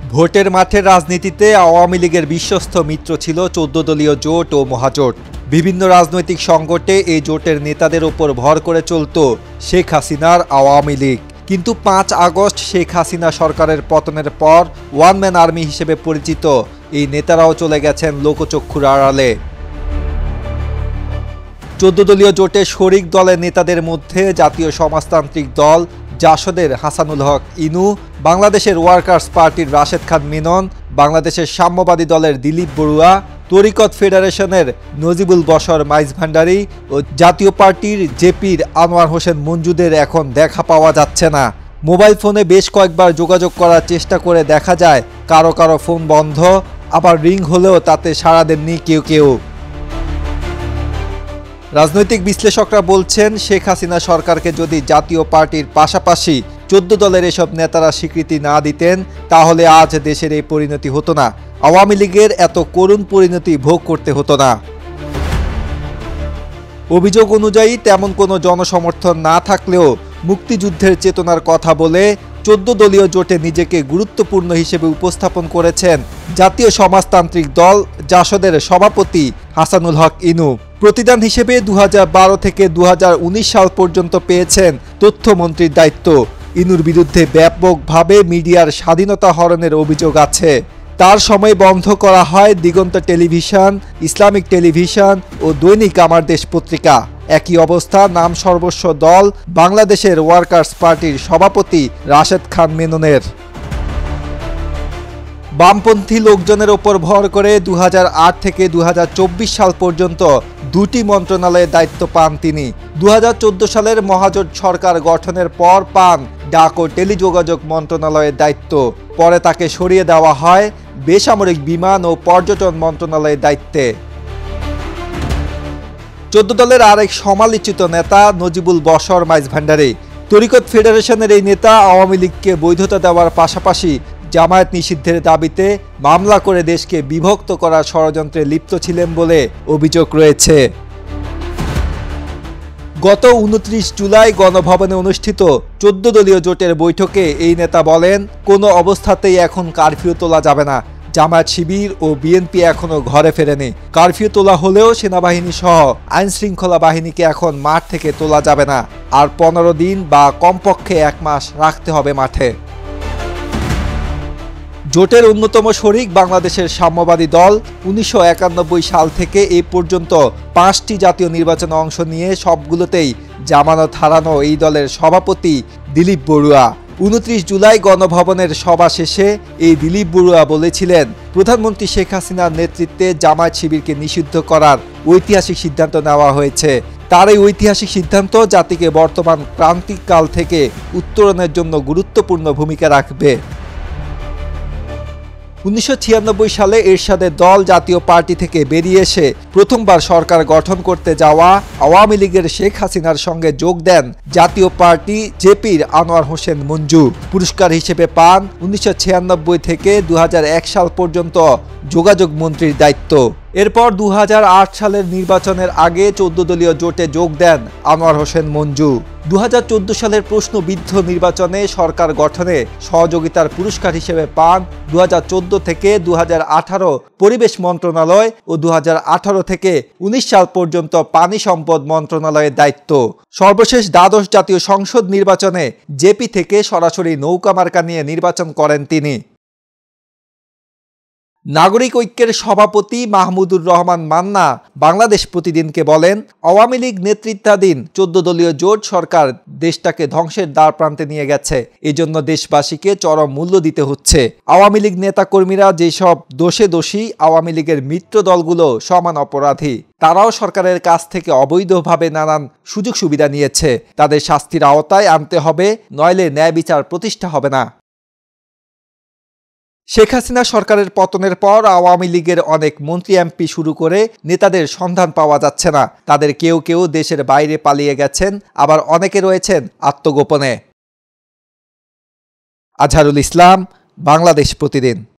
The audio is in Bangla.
ভোটের মাঠের রাজনীতিতে আওয়ামী লীগের বিশ্বস্ত মিত্র ছিল ১৪ দলীয় জোট ও মহাজোট। বিভিন্ন রাজনৈতিক সংকটে এই জোটের নেতাদের ওপর ভর করে চলত শেখ হাসিনার আওয়ামী লীগ। কিন্তু ৫ আগস্ট শেখ হাসিনা সরকারের পতনের পর ওয়ান ম্যান আর্মি হিসেবে পরিচিত এই নেতারাও চলে গেছেন লোকচক্ষুর আড়ালে। ১৪ দলীয় জোটে শরিক দলের নেতাদের মধ্যে জাতীয় সমাজতান্ত্রিক দল জাসদের হাসানুল হক ইনু, বাংলাদেশের ওয়ার্কার্স পার্টির রাশেদ খান মেনন, বাংলাদেশের সাম্যবাদী দলের দিলীপ বড়ুয়া, তরিকত ফেডারেশনের নজিবুল বশর মাইজভান্ডারি ও জাতীয় পার্টির জেপির আনোয়ার হোসেন মঞ্জুদের এখন দেখা পাওয়া যাচ্ছে না। মোবাইল ফোনে বেশ কয়েকবার যোগাযোগ করার চেষ্টা করে দেখা যায় কারো কারো ফোন বন্ধ, আবার রিং হলেও তাতে সাড়া দেননি কেউ। রাজনৈতিক বিশ্লেষকরা বলছেন, শেখ হাসিনা সরকারকে যদি জাতীয় পার্টির পাশাপাশি ১৪ দলের এসব নেতারা স্বীকৃতি না দিতেন, তাহলে আজ দেশের এই পরিণতি হতো না, আওয়ামী লীগের এত করুণ পরিণতি ভোগ করতে হতো না। অভিযোগ অনুযায়ী তেমন কোনো জনসমর্থন না থাকলেও মুক্তিযুদ্ধের চেতনার কথা বলে ১৪ দলীয় জোটে নিজেকে গুরুত্বপূর্ণ হিসেবে উপস্থাপন করেছেন জাতীয় সমাজতান্ত্রিক দল জাসদের সভাপতি হাসানুল হক ইনু। প্রতিদান হিসেবে ২০১২ থেকে ২০১৯ সাল পর্যন্ত পেয়েছেন তথ্যমন্ত্রীর দায়িত্ব। ইনুর বিরুদ্ধে ব্যাপকভাবে মিডিয়ার স্বাধীনতা হরণের অভিযোগ আছে। তার সময় বন্ধ করা হয় দিগন্ত টেলিভিশন, ইসলামিক টেলিভিশন ও দৈনিক আমার দেশ পত্রিকা। একই অবস্থা নাম সর্বস্ব দল বাংলাদেশের ওয়ার্কার্স পার্টির সভাপতি রাশেদ খান মেননের। বামপন্থী লোকজনের ওপর ভর করে ২০০৮ থেকে ২০২৪ সাল পর্যন্ত দুটি মন্ত্রণালয়ের দায়িত্ব পান তিনি। ২০১৪ সালের মহাজোট সরকার গঠনের পর পান ডাক ও টেলিযোগাযোগ মন্ত্রণালয়ের দায়িত্ব। পরে তাকে সরিয়ে দেওয়া হয় বেসামরিক বিমান ও পর্যটন মন্ত্রণালয়ের দায়িত্বে। ১৪ দলের আরেক সমালোচিত নেতা নজিবুল বশর মাইজভান্ডারি। তরিকত ফেডারেশনের এই নেতা আওয়ামী লীগকে বৈধতা দেওয়ার পাশাপাশি জামায়াত নিষিদ্ধের দাবিতে মামলা করে দেশকে বিভক্ত করার ষড়যন্ত্রে লিপ্ত ছিলেন বলে অভিযোগ রয়েছে। গত ২৯ জুলাই গণভবনে অনুষ্ঠিত ১৪ দলীয় জোটের বৈঠকে এই নেতা বলেন, কোনো অবস্থাতেই এখন কারফিউ তোলা যাবে না। জামায়াত শিবির ও বিএনপি এখনো ঘরে ফেরেনি। কারফিউ তোলা হলেও সেনাবাহিনী সহ আইন শৃঙ্খলা বাহিনীকে এখন মাঠ থেকে তোলা যাবে না। আর ১৫ দিন বা কমপক্ষে ১ মাস রাখতে হবে মাঠে। জোটের অন্যতম শরিক বাংলাদেশের সাম্যবাদী দল ১৯৯১ সাল থেকে এই পর্যন্ত ৫টি জাতীয় নির্বাচনে অংশ নিয়ে সবগুলোতেই জামানত হারানো এই দলের সভাপতি দিলীপ বড়ুয়া। ২৯ জুলাই গণভবনের সভা শেষে এই দিলীপ বড়ুয়া বলেছিলেন, প্রধানমন্ত্রী শেখ হাসিনার নেতৃত্বে জামায়াত শিবিরকে নিষিদ্ধ করার ঐতিহাসিক সিদ্ধান্ত নেওয়া হয়েছে। তার এই ঐতিহাসিক সিদ্ধান্ত জাতিকে বর্তমান ক্রান্তিকাল থেকে উত্তরণের জন্য গুরুত্বপূর্ণ ভূমিকা রাখবে। ১৯৯৬ সালে এরশাদের দল জাতীয় পার্টি থেকে বেরিয়ে এসে প্রথমবার সরকার গঠন করতে যাওয়া আওয়ামী লীগের শেখ হাসিনার সঙ্গে যোগ দেন জাতীয় পার্টি জেপির আনোয়ার হোসেন মঞ্জু। পুরস্কার হিসেবে পান ১৯৯৬ থেকে ২০০১ সাল পর্যন্ত যোগাযোগ মন্ত্রীর দায়িত্ব। এরপর ২০০৮ সালের নির্বাচনের আগে ১৪ দলীয় জোটে যোগ দেন আনোয়ার হোসেন মঞ্জু। ২০১৪ সালের প্রশ্নবিদ্ধ নির্বাচনে সরকার গঠনে সহযোগিতার পুরস্কার হিসেবে পান ২০১৪ থেকে ২০১৮ পরিবেশ মন্ত্রণালয় ও ২০১৮ থেকে ১৯ সাল পর্যন্ত পানি সম্পদ মন্ত্রণালয়ের দায়িত্ব। সর্বশেষ দ্বাদশ জাতীয় সংসদ নির্বাচনে জেপি থেকে সরাসরি নৌকা মার্কা নিয়ে নির্বাচন করেন তিনি। নাগরিক ঐক্যের সভাপতি মাহমুদুর রহমান মান্না বাংলাদেশ প্রতিদিনকে বলেন, আওয়ামী লীগ নেতৃত্বাধীন ১৪ দলীয় জোট সরকার দেশটাকে ধ্বংসের দ্বারপ্রান্তে নিয়ে গেছে। এজন্য দেশবাসীকে চরম মূল্য দিতে হচ্ছে। আওয়ামী লীগ নেতাকর্মীরা যেসব দোষে দোষী, আওয়ামী লীগের মিত্র দলগুলো সমান অপরাধী। তারাও সরকারের কাছ থেকে অবৈধভাবে নানান সুযোগ সুবিধা নিয়েছে। তাদের শাস্তির আওতায় আনতে হবে, নইলে ন্যায় বিচার প্রতিষ্ঠা হবে না। শেখ হাসিনা সরকারের পতনের পর আওয়ামী লীগের অনেক মন্ত্রী এমপি শুরু করে নেতাদের সন্ধান পাওয়া যাচ্ছে না। তাদের কেউ দেশের বাইরে পালিয়ে গেছেন, আবার অনেকে রয়েছেন আত্মগোপনে। আজহারুল ইসলাম, বাংলাদেশ প্রতিদিন।